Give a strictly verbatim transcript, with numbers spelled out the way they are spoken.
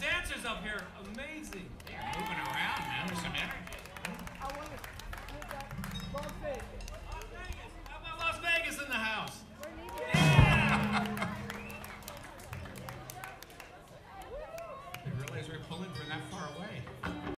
dancers up here, amazing. They're moving around, man. There's some energy. I want to put that Las Vegas. Las Vegas. How about Las Vegas in the house? They realize we're pulling from that